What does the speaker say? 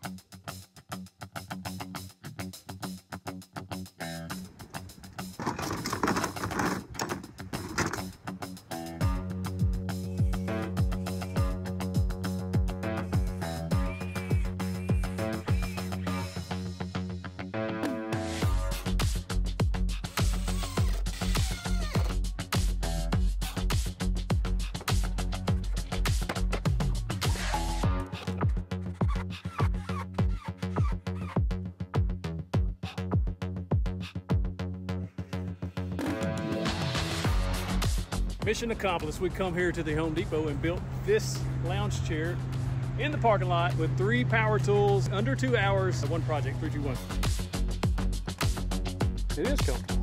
Mission accomplished. We come here to the Home Depot and built this lounge chair in the parking lot with 3 power tools, under 2 hours, one project, 3, 2, 1. It is comfortable.